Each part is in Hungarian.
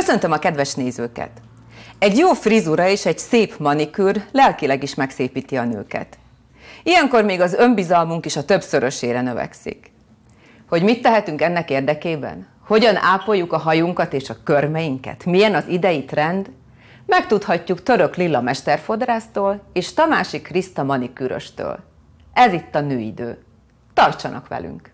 Köszöntöm a kedves nézőket! Egy jó frizura és egy szép manikűr lelkileg is megszépíti a nőket. Ilyenkor még az önbizalmunk is a többszörösére növekszik. Hogy mit tehetünk ennek érdekében? Hogyan ápoljuk a hajunkat és a körmeinket? Milyen az idei trend? Megtudhatjuk Török Lilla mesterfodrásztól és Tamási Kriszta manikűröstől. Ez itt a Nőidő. Tartsanak velünk!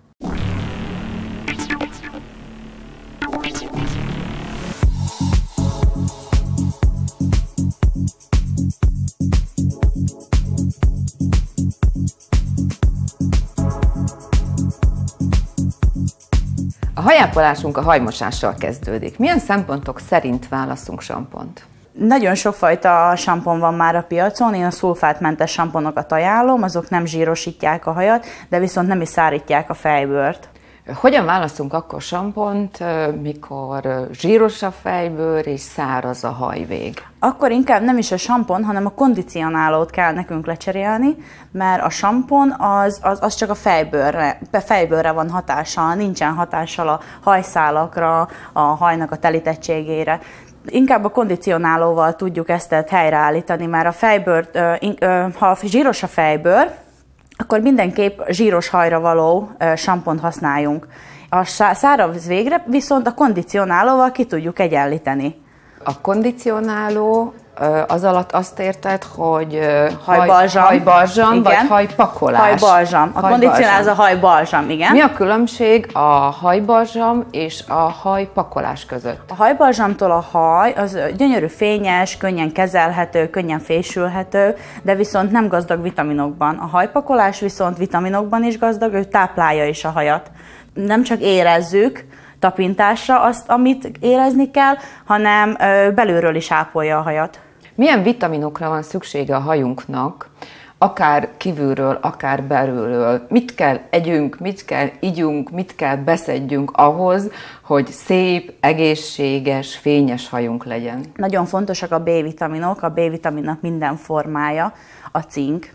A hajápolásunk a hajmosással kezdődik. Milyen szempontok szerint válaszunk sampont? Nagyon sokfajta sampon van már a piacon, én a szulfátmentes samponokat ajánlom, azok nem zsírosítják a hajat, de viszont nem is szárítják a fejbőrt. Hogyan választunk akkor sampont, mikor zsíros a fejbőr és száraz a hajvég? Akkor inkább nem is a sampon, hanem a kondicionálót kell nekünk lecserélni, mert a sampon az csak a fejbőrre van hatással, nincsen hatással a hajszálakra, a hajnak a telítettségére. Inkább a kondicionálóval tudjuk ezt helyreállítani, mert a fejbőrt, ha zsíros a fejbőr, akkor mindenképp zsíros hajra való sampont használjunk. A száraz végre viszont a kondicionálóval ki tudjuk egyenlíteni. A kondicionáló az alatt azt érted, hogy hajbalzsam vagy hajpakolás? Hajbalzsam. A kondicionáló az a hajbalzsam, igen. Mi a különbség a hajbalzsam és a hajpakolás között? A hajbalzsamtól a haj az gyönyörű, fényes, könnyen kezelhető, könnyen fésülhető, de viszont nem gazdag vitaminokban. A hajpakolás viszont vitaminokban is gazdag, ő táplálja is a hajat. Nem csak érezzük tapintásra azt, amit érezni kell, hanem belülről is ápolja a hajat. Milyen vitaminokra van szüksége a hajunknak, akár kívülről, akár belülről? Mit kell együnk, mit kell igyunk, mit kell beszedjünk ahhoz, hogy szép, egészséges, fényes hajunk legyen? Nagyon fontosak a B-vitaminok, a B-vitaminnak minden formája, a cink,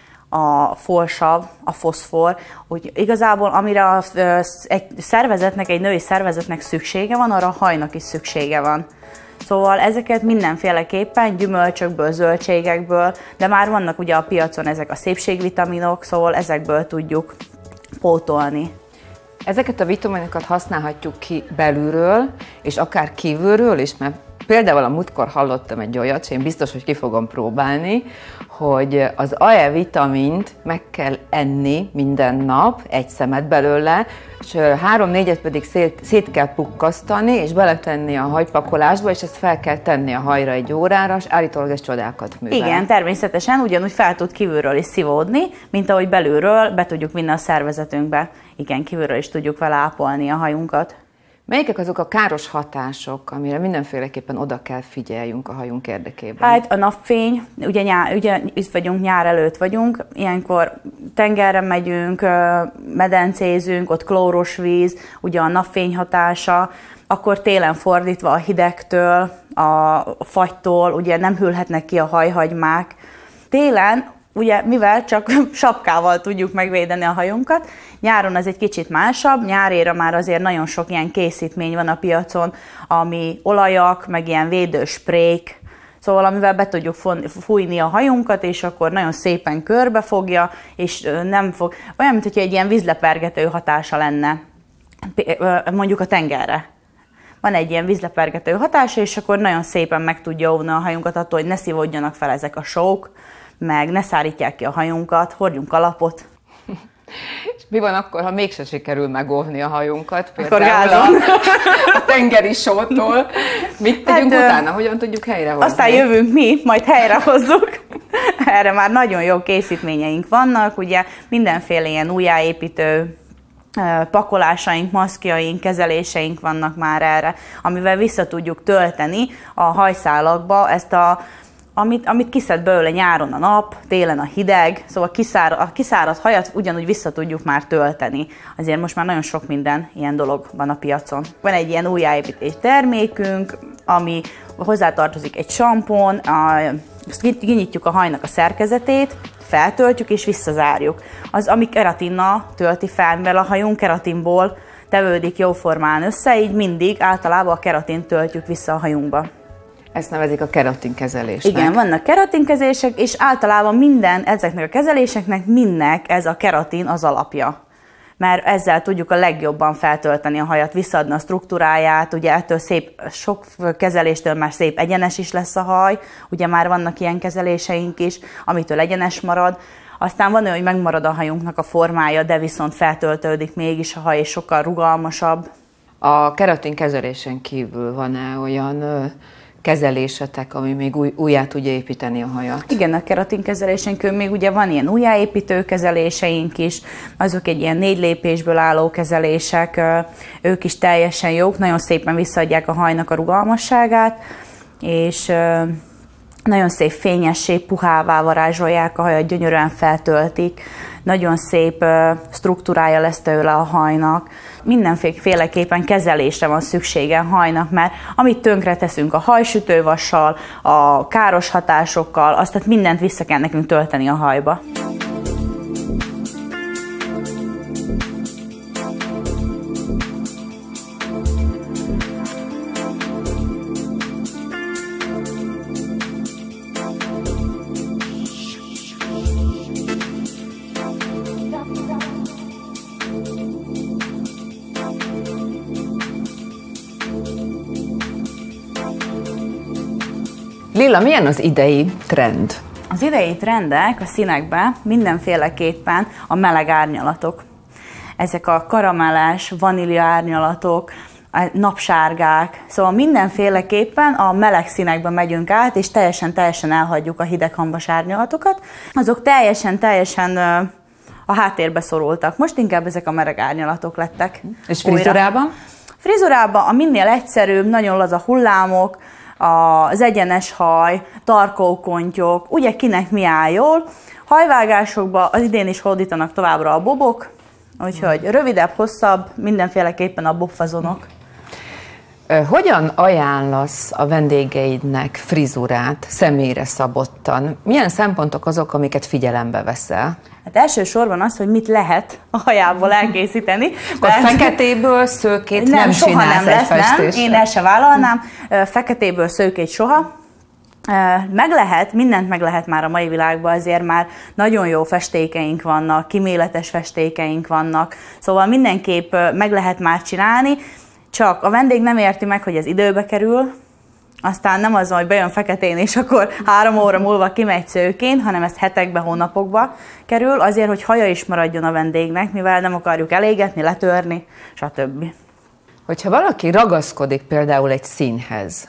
a folsav, a foszfor, úgy igazából amire egy szervezetnek, egy női szervezetnek szüksége van, arra a hajnak is szüksége van. Szóval ezeket mindenféleképpen gyümölcsökből, zöldségekből, de már vannak ugye a piacon ezek a szépségvitaminok, szóval ezekből tudjuk pótolni. Ezeket a vitaminokat használhatjuk ki belülről, és akár kívülről is, mert például a múltkor hallottam egy olyat, és én biztos, hogy ki fogom próbálni, hogy az AE vitamint meg kell enni minden nap, egy szemet belőle, és 3-4-et pedig szét kell pukkasztani, és beletenni a hajpakolásba, és ezt fel kell tenni a hajra egy órára, és állítólag ez csodákat művel. Igen, természetesen ugyanúgy fel tud kívülről is szívódni, mint ahogy belülről be tudjuk vinni a szervezetünkbe. Igen, kívülről is tudjuk vele ápolni a hajunkat. Melyikek azok a káros hatások, amire mindenféleképpen oda kell figyeljünk a hajunk érdekében? Hát a napfény, ugye itt vagyunk, nyár előtt vagyunk, ilyenkor tengerre megyünk, medencézünk, ott klóros víz, ugye a napfény hatása, akkor télen fordítva a hidegtől, a fagytól, ugye nem hűlhetnek ki a hajhagymák. Télen ugye, mivel csak sapkával tudjuk megvédeni a hajunkat, nyáron ez egy kicsit másabb, nyáréra már azért nagyon sok ilyen készítmény van a piacon, ami olajak, meg ilyen védősprék, szóval amivel be tudjuk fújni a hajunkat, és akkor nagyon szépen körbefogja, és nem fog, olyan, mint hogy egy ilyen vízlepergető hatása lenne, mondjuk a tengerre. Van egy ilyen vízlepergető hatása, és akkor nagyon szépen meg tudja óvni a hajunkat attól, hogy ne szívódjanak fel ezek a sók, meg ne szárítják ki a hajunkat, hordjunk kalapot. És mi van akkor, ha mégse sikerül megóvni a hajunkat? Akkor gázon. A tengeri sótól. Mit tegyünk utána? Hogyan tudjuk helyrehozni? Aztán jövünk mi, majd helyrehozzuk. Erre már nagyon jó készítményeink vannak, ugye mindenféle ilyen újjáépítő pakolásaink, maszkjaink, kezeléseink vannak már erre, amivel vissza tudjuk tölteni a hajszálakba ezt amit kiszed belőle nyáron a nap, télen a hideg, szóval a kiszáradt hajat ugyanúgy vissza tudjuk már tölteni. Azért most már nagyon sok minden ilyen dolog van a piacon. Van egy ilyen újjáépítés termékünk, ami hozzátartozik egy sampon, kinyitjuk a hajnak a szerkezetét, feltöltjük és visszazárjuk. Az, ami keratinnal tölti fel, mivel a hajunk keratinból tevődik jóformán össze, így mindig általában a keratint töltjük vissza a hajunkba. Ezt nevezik a keratinkezelésnek. Igen, vannak keratinkezések, és általában ezeknek a kezeléseknek mindnek ez a keratin az alapja. Mert ezzel tudjuk a legjobban feltölteni a hajat, visszaadni a struktúráját, ugye ettől sok kezeléstől már szép egyenes is lesz a haj, ugye már vannak ilyen kezeléseink is, amitől egyenes marad. Aztán van olyan, hogy megmarad a hajunknak a formája, de viszont feltöltődik mégis a haj, és sokkal rugalmasabb. A keratinkezelésen kívül van-e olyan kezelésetek, ami még újjá tudja építeni a hajat? Igen, a keratinkezelésenkön még ugye van ilyen újjáépítő kezeléseink is, azok egy ilyen 4 lépésből álló kezelések, ők is teljesen jók, nagyon szépen visszaadják a hajnak a rugalmasságát, és nagyon szép fényessé, puhává varázsolják a hajat, gyönyörűen feltöltik, nagyon szép struktúrája lesz tőle a hajnak. Mindenféleképpen kezelésre van szüksége a hajnak, mert amit tönkre teszünk a hajsütővassal, a káros hatásokkal, azt mindent vissza kell nekünk tölteni a hajba. Lilla, milyen az idei trend? Az idei trendek a színekben mindenféleképpen a meleg árnyalatok. Ezek a karamelles, vanília árnyalatok, a napsárgák, szóval mindenféleképpen a meleg színekben megyünk át, és teljesen elhagyjuk a hideghambas árnyalatokat. Azok teljesen a háttérbe szorultak. Most inkább ezek a meleg árnyalatok lettek. És frizurában? Frizurában a minél egyszerűbb, nagyon laza hullámok, az egyenes haj, tarkókontyok, ugye kinek mi áll jól. Hajvágásokban az idén is hódítanak továbbra a bobok, úgyhogy rövidebb, hosszabb, mindenféleképpen a bobfazonok. Hogyan ajánlasz a vendégeidnek frizurát személyre szabottan? Milyen szempontok azok, amiket figyelembe veszel? Hát elsősorban az, hogy mit lehet a hajából elkészíteni. Akkor feketéből szőkét nem soha nem lesz, nem. Én el se vállalnám. Feketéből szőkét soha. Mindent meg lehet már a mai világban, azért már nagyon jó festékeink vannak, kiméletes festékeink vannak, szóval mindenképp meg lehet már csinálni, csak a vendég nem érti meg, hogy ez időbe kerül, aztán nem az, hogy bejön feketén, és akkor 3 óra múlva kimegy szőkén, hanem ez hetekbe, hónapokba kerül, azért, hogy haja is maradjon a vendégnek, mivel nem akarjuk elégetni, letörni, stb. Hogyha valaki ragaszkodik például egy színhez,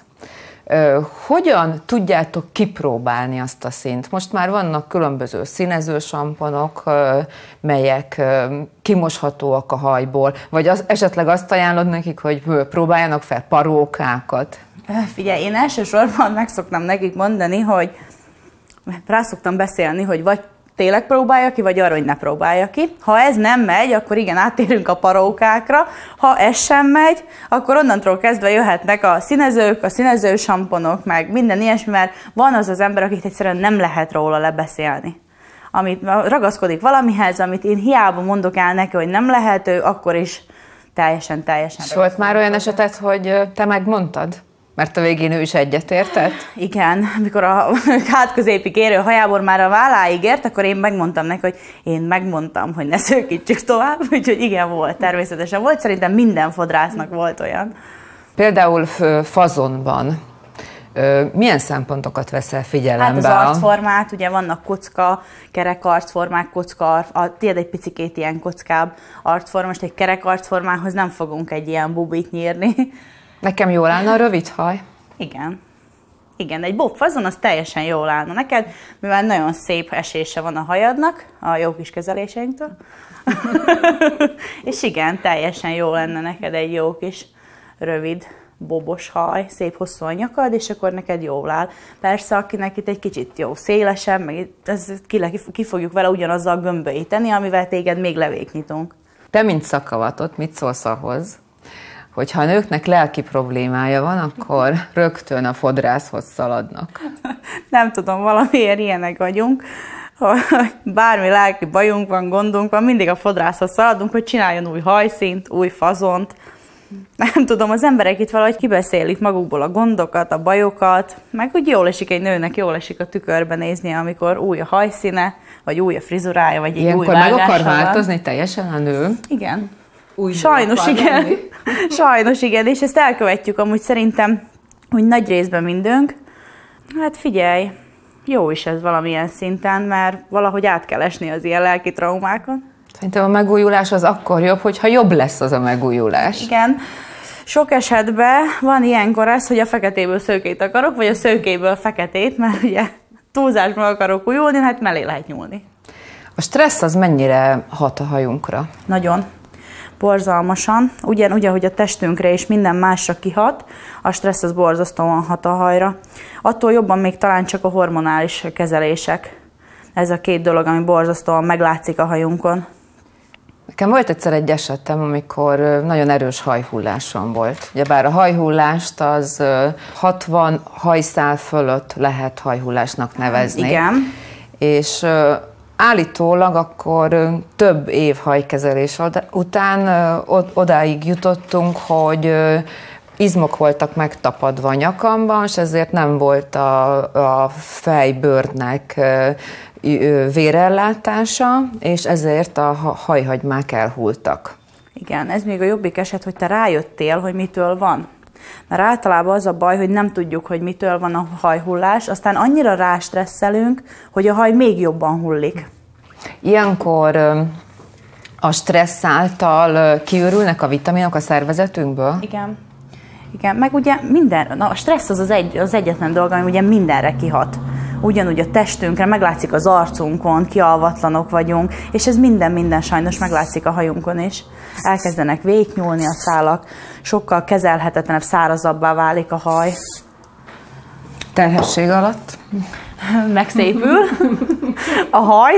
hogyan tudjátok kipróbálni azt a színt? Most már vannak különböző színező samponok, melyek kimoshatóak a hajból, vagy esetleg azt ajánlod nekik, hogy próbáljanak fel parókákat? Figyelj, én elsősorban meg szoktam nekik mondani, hogy rá szoktam beszélni, hogy vagy tényleg próbálja ki, vagy arra, hogy ne próbálja ki. Ha ez nem megy, akkor igen, áttérünk a parókákra. Ha ez sem megy, akkor onnantól kezdve jöhetnek a színezők, a színezősamponok, meg minden ilyesmi, mert van az ember, akit egyszerűen nem lehet róla lebeszélni. Amit ragaszkodik valamihez, amit én hiába mondok el neki, hogy nem lehető, akkor is teljesen. És volt már olyan esetet, hogy te megmondtad? Mert a végén ő is egyetértett? Igen, amikor a hátközépig érő hajából már a válláig ért, akkor én megmondtam neki, hogy én megmondtam, hogy ne szőkítsük tovább, úgyhogy igen, volt, természetesen volt. Szerintem minden fodrásznak volt olyan. Például fazonban milyen szempontokat veszel figyelembe? Hát az arcformát, ugye vannak kocka, kerek arcformák, tiéd egy picikét ilyen kockább arcforma, most egy kerek arcformához nem fogunk egy ilyen bubit nyírni. Nekem jól állna a rövid haj? Igen, egy bobfazon az teljesen jól állna neked, mivel nagyon szép esése van a hajadnak, a jó kis kezeléseinktől. És igen, teljesen jó lenne neked egy jó kis rövid bobos haj, szép hosszú a nyakad, és akkor neked jól áll. Persze, akinek itt egy kicsit jó szélesebb, meg ki fogjuk vele ugyanazzal gömbölyíteni, amivel téged még levék nyitunk. Te, mint szakavatott, mit szólsz ahhoz, hogyha a nőknek lelki problémája van, akkor rögtön a fodrászhoz szaladnak? Nem tudom, valamiért ilyenek vagyunk. bármi lelki bajunk van, gondunk van, mindig a fodrászhoz szaladunk, hogy csináljon új hajszínt, új fazont. Nem tudom, az emberek itt valahogy kibeszélik magukból a gondokat, a bajokat, meg úgy jól esik egy nőnek, jól esik a tükörbe néznie, amikor új a hajszíne, vagy új a frizurája, vagy egy ilyenkor új vágása meg akar van. változni teljesen a nő? Igen. Új Sajnos igen. Sajnos igen, és ezt elkövetjük amúgy szerintem, úgy nagy részben mindünk. Hát figyelj, jó is ez valamilyen szinten, mert valahogy át kell esni az ilyen lelki traumákon. Szerintem a megújulás az akkor jobb, hogyha jobb lesz az a megújulás. Igen. Sok esetben van ilyenkor ez, hogy a feketéből szőkét akarok, vagy a szőkéből feketét, mert ugye túlzásban akarok újulni, hát mellé lehet nyúlni. A stressz az mennyire hat a hajunkra? Nagyon. Borzalmasan. Ugyanúgy, ahogy a testünkre és minden másra kihat, a stressz az borzasztóan hat a hajra. Attól jobban még talán csak a hormonális kezelések. Ez a két dolog, ami borzasztóan meglátszik a hajunkon. Nekem volt egyszer egy esetem, amikor nagyon erős hajhullásom volt. Ugyebár a hajhullást az 60 hajszál fölött lehet hajhullásnak nevezni. Igen. És állítólag akkor több év hajkezelés után odáig jutottunk, hogy izmok voltak megtapadva a nyakamban, és ezért nem volt a fejbőrnek vérellátása, és ezért a hajhagymák elhulltak. Igen, ez még a jobbik eset, hogy te rájöttél, hogy mitől van. Mert általában az a baj, hogy nem tudjuk, hogy mitől van a hajhullás, aztán annyira rástresszelünk, hogy a haj még jobban hullik. Ilyenkor a stressz által kiürülnek a vitaminok a szervezetünkből? Igen. Igen, meg ugye a stressz az egyetlen dolog, ami ugye mindenre kihat. Ugyanúgy a testünkre, meglátszik az arcunkon, kialvatlanok vagyunk, és ez minden sajnos meglátszik a hajunkon is. Elkezdenek véknyúlni a szálak, sokkal kezelhetetlenebb, szárazabbá válik a haj. Terhesség alatt? Megszépül a haj,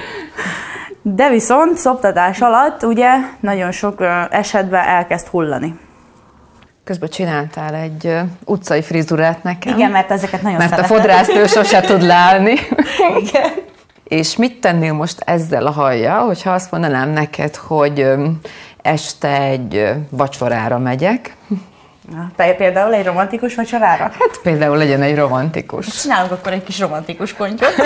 de viszont szoptatás alatt ugye nagyon sok esetben elkezd hullani. Közben csináltál egy utcai frizurát nekem. Igen, mert ezeket nagyon szeretem. Mert szeretem. a fodrásznő sose tud leállni. Igen. És mit tennél most ezzel a hajjal, hogyha azt mondanám neked, hogy este egy vacsorára megyek? Például egy romantikus vacsorára? Hát például legyen egy romantikus. Csinálunk akkor egy kis romantikus kontyot.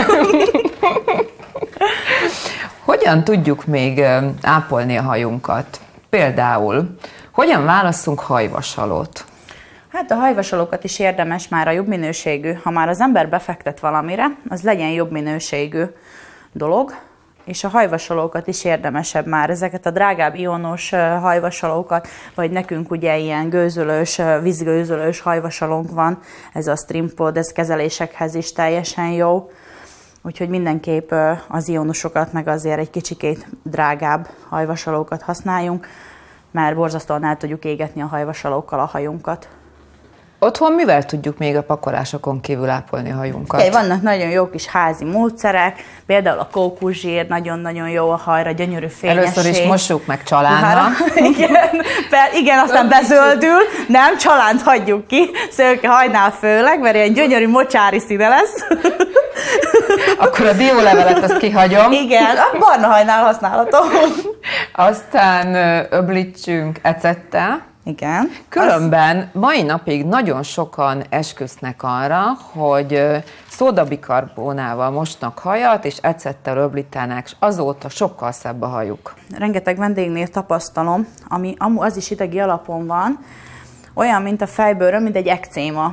Hogyan tudjuk még ápolni a hajunkat? Például, hogyan válasszunk hajvasalót? Hát a hajvasalókat is érdemes már a jobb minőségű. Ha már az ember befektet valamire, az legyen jobb minőségű dolog, és a hajvasalókat is érdemesebb már. Ezeket a drágább ionos hajvasalókat, vagy nekünk ugye ilyen gőzölős, vízgőzölős hajvasalónk van, ez a Strimpod, ez kezelésekhez is teljesen jó. Úgyhogy mindenképp az ionosokat, meg azért egy kicsikét drágább hajvasalókat használjunk, mert borzasztóan el tudjuk égetni a hajvasalókkal a hajunkat. Otthon mivel tudjuk még a pakolásokon kívül ápolni a hajunkat? Vannak nagyon jó kis házi módszerek, például a kókuszsír nagyon-nagyon jó a hajra, gyönyörű fényesség. Először is mossuk meg csalánnal. Igen, aztán bezöldül, nem, csalánt hagyjuk ki, szőke hajnál főleg, mert ilyen gyönyörű mocsári színe lesz. Akkor a diólevelet azt kihagyom. Igen, a barna hajnál használható. Aztán öblítsünk ecettel. Igen. Különben mai napig nagyon sokan esküsznek arra, hogy szódabikarbónával mosnak hajat, és ecettel öblítenek, és azóta sokkal szebb a hajuk. Rengeteg vendégnél tapasztalom, ami az is idegi alapon van, olyan, mint a fejbőrön, mint egy ekcéma.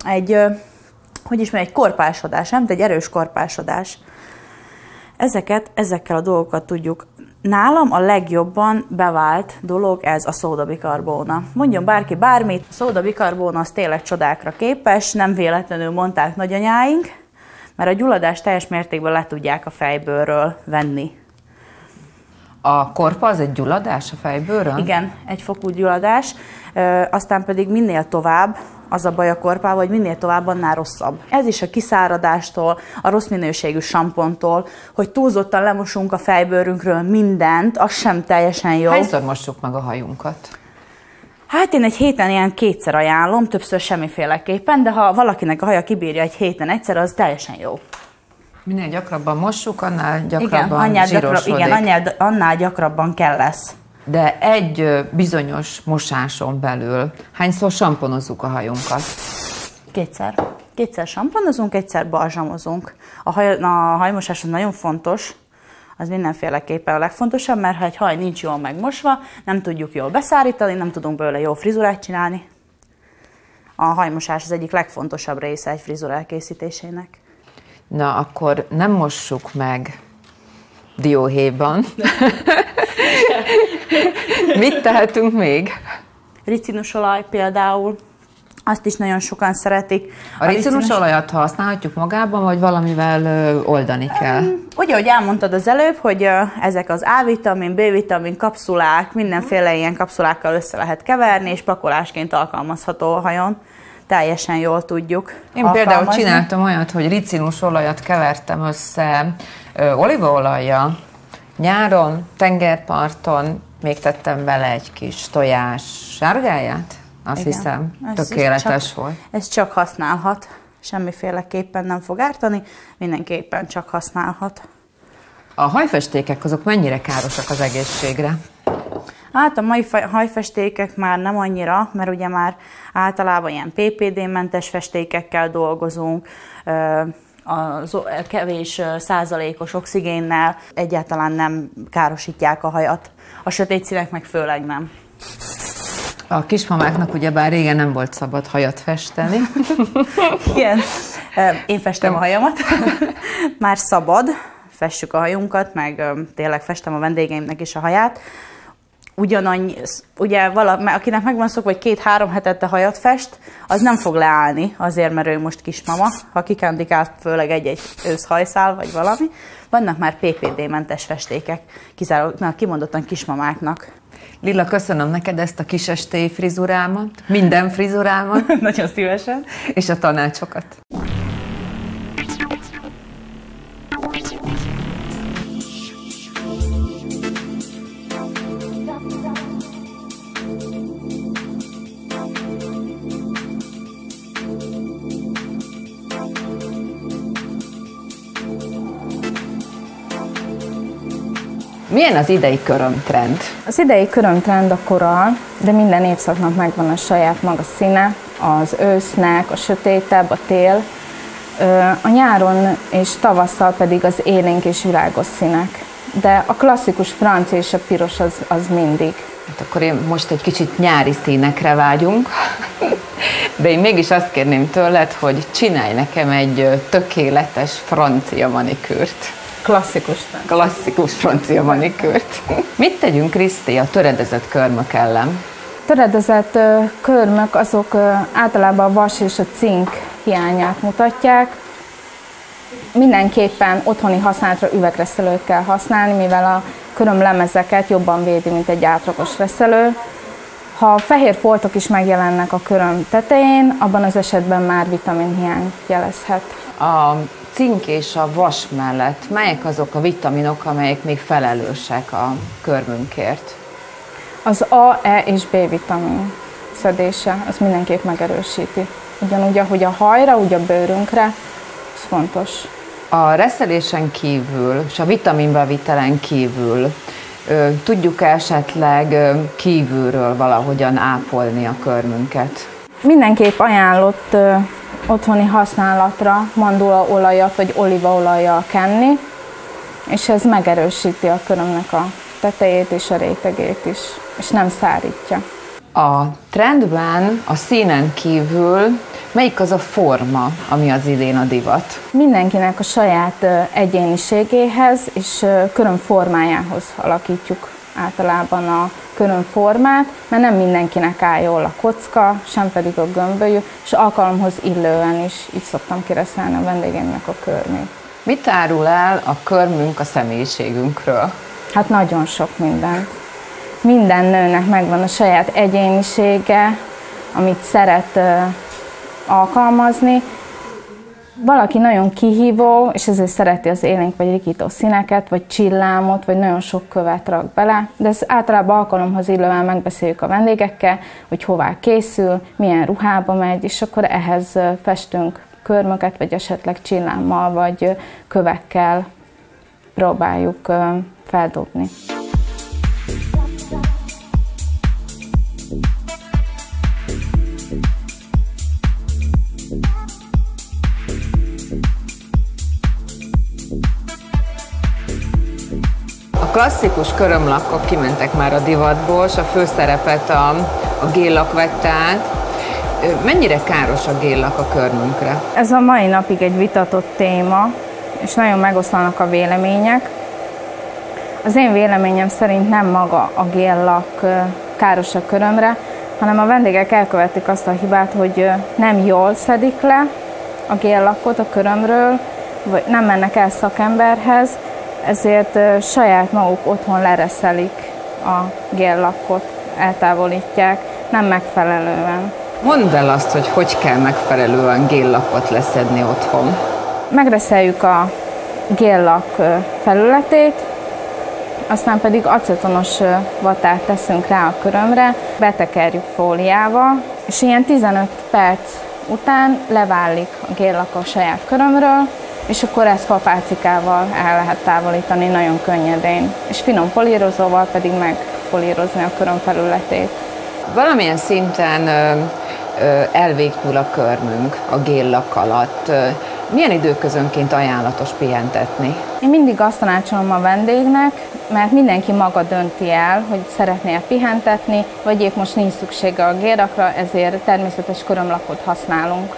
Egy korpásodás, nem? Egy erős korpásodás. Ezekkel a dolgokat tudjuk. Nálam a legjobban bevált dolog ez a szódabikarbóna. Mondjon bárki bármit, a szódabikarbóna az tényleg csodákra képes, nem véletlenül mondták nagyanyáink, mert a gyulladást teljes mértékben le tudják a fejbőrről venni. A korpa az egy gyulladás a fejbőrön? Igen, egy fokú gyulladás, aztán pedig minél tovább, az a baj a korpával, hogy minél tovább, annál rosszabb. Ez is a kiszáradástól, a rossz minőségű sampontól, hogy túlzottan lemosunk a fejbőrünkről mindent, az sem teljesen jó. Hányszor mossuk meg a hajunkat? Hát én egy héten ilyen 2-szer ajánlom, többször semmiféleképpen, de ha valakinek a haja kibírja egy héten egyszer, az teljesen jó. Minél gyakrabban mossuk, annál gyakrabban zsírosodik. Annál gyakrabban kell lesz. De egy bizonyos mosáson belül hányszor samponozzuk a hajunkat? Kétszer samponozunk, egyszer balzsamozunk. A hajmosás az nagyon fontos, az mindenféleképpen a legfontosabb, mert ha egy haj nincs jól megmosva, nem tudjuk jól beszárítani, nem tudunk belőle jó frizurát csinálni. A hajmosás az egyik legfontosabb része egy frizura elkészítésének. Na, akkor nem mossuk meg dióhéjban. Mit tehetünk még? Ricinusolaj például, azt is nagyon sokan szeretik. A ricinusolajat használhatjuk magában, vagy valamivel oldani kell? Ugye, ahogy elmondtad az előbb, hogy ezek az A-vitamin, B-vitamin kapszulák, mindenféle ilyen kapszulákkal össze lehet keverni, és pakolásként alkalmazható a hajon. Teljesen jól tudjuk Én például csináltam olyat, hogy ricinusolajat kevertem össze olívaolajjal. Nyáron, tengerparton még tettem bele egy kis tojás sárgáját. Azt hiszem, tökéletes volt. Ez csak használhat. Semmiféleképpen nem fog ártani, mindenképpen csak használhat. A hajfestékek azok mennyire károsak az egészségre? Hát a mai hajfestékek már nem annyira, mert ugye már általában ilyen PPD-mentes festékekkel dolgozunk, a kevés százalékos oxigénnel egyáltalán nem károsítják a hajat. A sötét színek meg főleg nem. A kismamáknak ugyebár régen nem volt szabad hajat festeni. Igen, én festem a hajamat. Már szabad, fessük a hajunkat, meg tényleg festem a vendégeimnek is a haját. Ugyanannyi, ugye akinek megvan szokva, hogy 2-3 hetente hajat fest, az nem fog leállni, azért, mert ő most kismama, ha kikendik át főleg egy őszhajszál, vagy valami. Vannak már PPD-mentes festékek, kizárólag kimondottan kismamáknak. Lilla, köszönöm neked ezt a kisestély frizurámat, minden frizurámat. Nagyon szívesen. És a tanácsokat. Milyen az idei körömtrend? Az idei körömtrend a koral, de minden évszaknak megvan a saját maga színe, az ősznek, a sötétebb, a tél, a nyáron és tavasszal pedig az élénk és virágos színek. De a klasszikus francia és a piros az mindig. Hát akkor én most egy kicsit nyári színekre vágyunk, de én mégis azt kérném tőled, hogy csinálj nekem egy tökéletes francia manikűrt. Klasszikus francia manikűrt. Mit tegyünk, Kriszti, a töredezett körmök ellen? Töredezett körmök azok általában a vas és a cink hiányát mutatják. Mindenképpen otthoni használatra üvegreszelőt kell használni, mivel a körömlemezeket jobban védi, mint egy átlagos reszelő. Ha fehér foltok is megjelennek a köröm tetején, abban az esetben már vitaminhiány jelezhet. A cink és a vas mellett melyek azok a vitaminok, amelyek még felelősek a körmünkért? Az A, E és B vitamin szedése, az mindenképp megerősíti. Ugyanúgy, ahogy a hajra, úgy a bőrünkre, ez fontos. A reszelésen kívül, és a vitaminbevitelen kívül tudjuk esetleg kívülről valahogyan ápolni a körmünket? Mindenképp ajánlott otthoni használatra mandulaolajat vagy olívaolajjal kenni, és ez megerősíti a körömnek a tetejét és a rétegét is, és nem szárítja. A trendben, a színen kívül melyik az a forma, ami az idén a divat? Mindenkinek a saját egyéniségéhez és körömformájához alakítjuk általában a körömformát, mert nem mindenkinek áll jól a kocka, sem pedig a gömbölyű, és alkalomhoz illően is így szoktam kireszelni a vendégeimnek a körmét. Mit árul el a körmünk a személyiségünkről? Hát nagyon sok mindent. Minden nőnek megvan a saját egyénisége, amit szeret alkalmazni. Valaki nagyon kihívó, és ezért szereti az élénk vagy rikító színeket, vagy csillámot, vagy nagyon sok követ rak bele, de ez általában alkalomhoz illően megbeszéljük a vendégekkel, hogy hová készül, milyen ruhába megy, és akkor ehhez festünk körmöket, vagy esetleg csillámmal, vagy kövekkel próbáljuk feldobni. A klasszikus körömlakkok kimentek már a divatból, és a főszerepet a géllak vette át. Mennyire káros a géllak a körmünkre? Ez a mai napig egy vitatott téma, és nagyon megoszlanak a vélemények. Az én véleményem szerint nem maga a géllak káros a körömre, hanem a vendégek elkövetik azt a hibát, hogy nem jól szedik le a géllakot a körömről, vagy nem mennek el szakemberhez, ezért saját maguk otthon lereszelik a géllakot, eltávolítják, nem megfelelően. Mondd el azt, hogy kell megfelelően géllakot leszedni otthon. Megreszeljük a géllak felületét, aztán pedig acetonos vatát teszünk rá a körömre, betekerjük fóliával, és ilyen 15 perc után leválik a géllak a saját körömről, és akkor ezt fapálcikával el lehet távolítani nagyon könnyedén, és finom polírozóval pedig megpolírozni a köröm felületét. Valamilyen szinten elvéknyúl a körmünk a géllak alatt. Milyen időközönként ajánlatos pihentetni? Én mindig azt tanácsolom a vendégnek, mert mindenki maga dönti el, hogy szeretné pihentetni, vagy épp most nincs szüksége a géllakra, ezért természetes körömlakot használunk.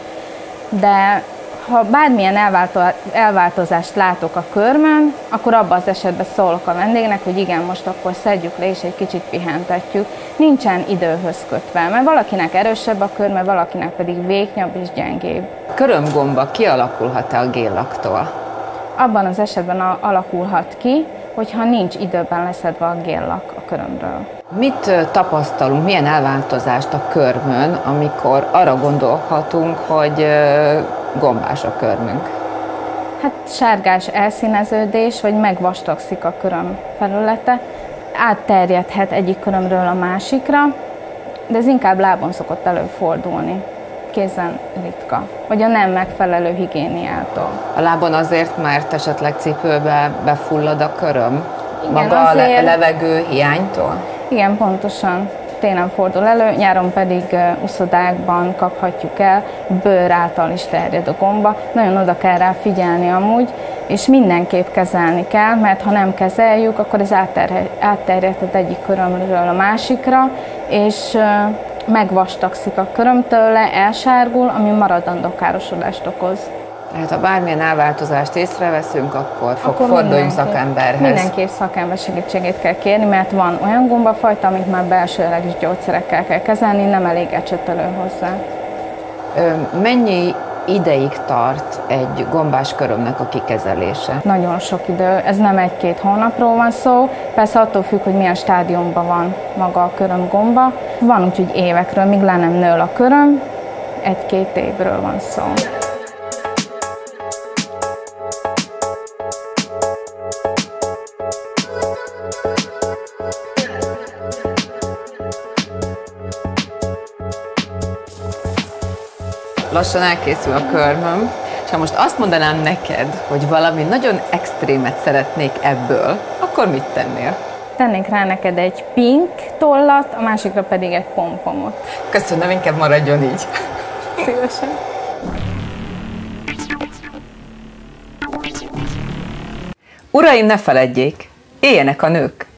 De ha bármilyen elváltozást látok a körmön, akkor abban az esetben szólok a vendégnek, hogy igen, most akkor szedjük le és egy kicsit pihentetjük. Nincsen időhöz kötve, mert valakinek erősebb a körme, valakinek pedig vékonyabb és gyengébb. Körömgomba kialakulhat-e a géllaktól? Abban az esetben alakulhat ki, hogyha nincs időben leszedve a géllak a körömről. Mit tapasztalunk, milyen elváltozást a körmön, amikor arra gondolhatunk, hogy gombás a körmünk? Hát sárgás elszíneződés, vagy megvastagszik a köröm felülete. Átterjedhet egyik körömről a másikra, de ez inkább lábon szokott előfordulni. Kézen ritka, vagy a nem megfelelő higiéniától. A lábon azért, mert esetleg cipőbe befullad a köröm? Igen, maga azért... a levegő hiánytól? Igen, pontosan. Télen fordul elő, nyáron pedig uszodákban kaphatjuk el, bőr által is terjed a gomba. Nagyon oda kell rá figyelni amúgy, és mindenképp kezelni kell, mert ha nem kezeljük, akkor ez átterjedhet egyik körömről a másikra, és megvastagszik a köröm tőle, elsárgul, ami maradandó károsodást okoz. Tehát ha bármilyen elváltozást észreveszünk, akkor forduljunk szakemberhez. Mindenképp szakember segítségét kell kérni, mert van olyan gombafajta, amit már belsőleges gyógyszerekkel kell kezelni, nem elég ecsetelő hozzá. Mennyi ideig tart egy gombás körömnek a kikezelése? Nagyon sok idő, ez nem 1-2 hónapról van szó, persze attól függ, hogy milyen stádiumban van maga a körömgomba. Van úgy, hogy évekről, míg le nem nől a köröm, 1-2 évről van szó. Lassan elkészül a körmöm, és ha most azt mondanám neked, hogy valami nagyon extrémet szeretnék ebből, akkor mit tennél? Tennék rá neked egy pink tollat, a másikra pedig egy pompomot. Köszönöm, inkább maradjon így. Szívesen. Uraim, ne feledjék, éljenek a nők!